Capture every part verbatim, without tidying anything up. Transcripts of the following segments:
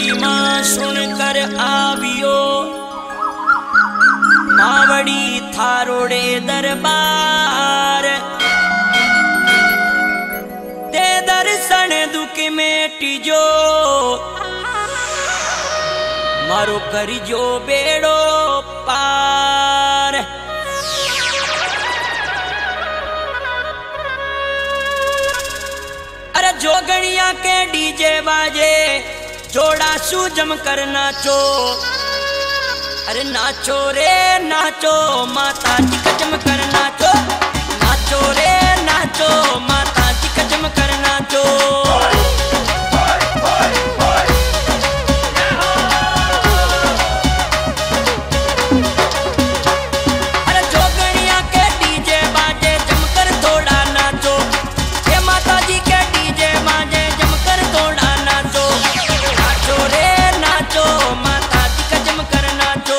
महिमा सुनकर आवियो मावड़ी थारोड़े दरबार। ते दर्शन दुख मेटिजो मारो करिजो बेड़ो पार। अरे जोगणिया के डीजे बाजे जोड़ा सू जम कर नाचो। अरे नाचो रे नाचो माता जी कसम कर नाचो। नाचो रे नाचो माता जी कसम कर नाचो। अरे जोगणिया के डीजे बाजे जमकर थोड़ा नाचो। ये माता जी के डीजे बाजे जमकर थोड़ा नाचो। नाचो रे नाचो माता जी कसम कर नाचो।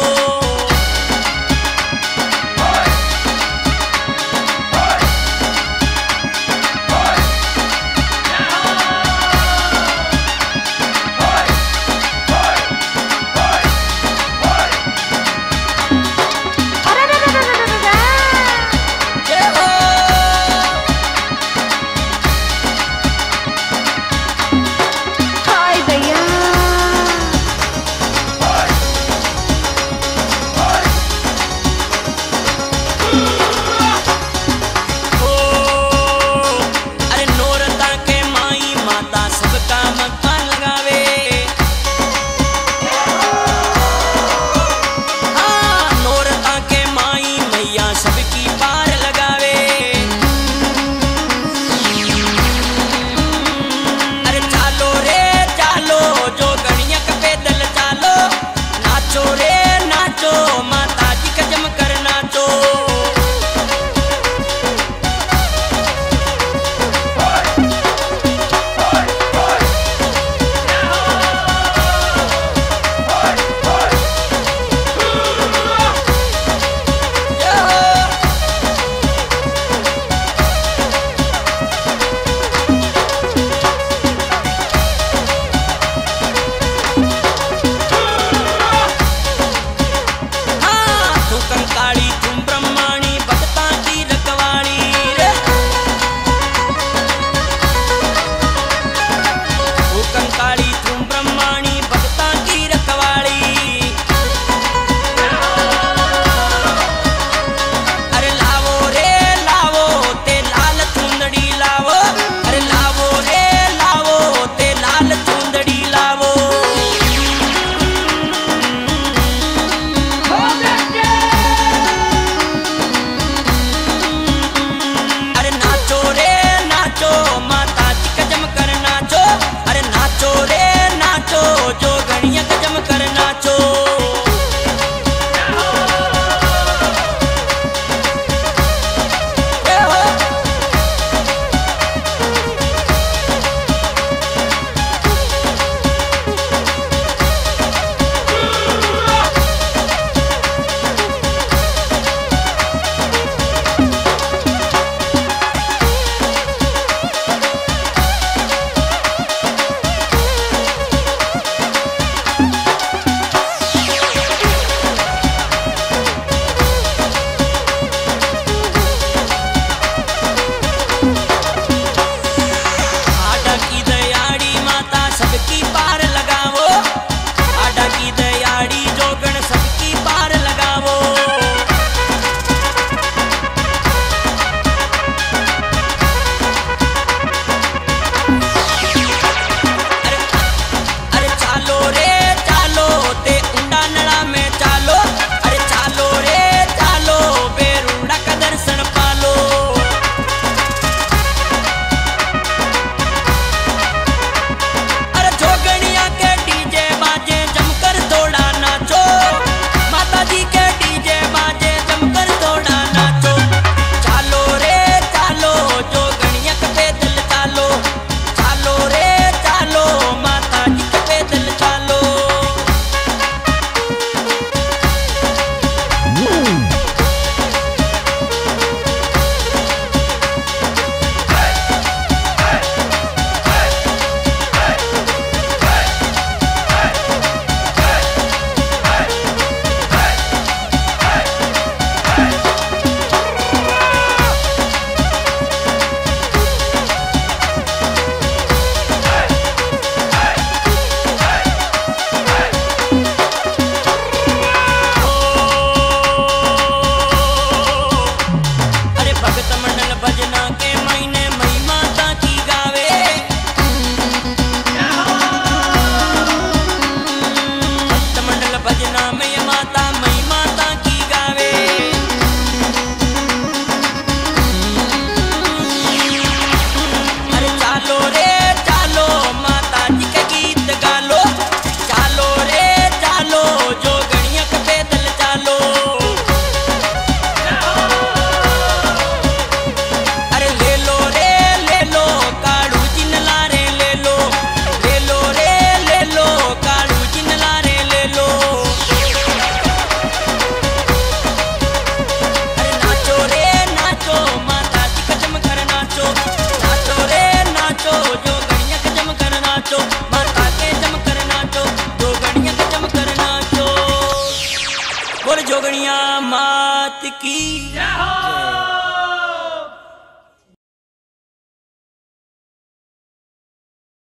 की जय हो।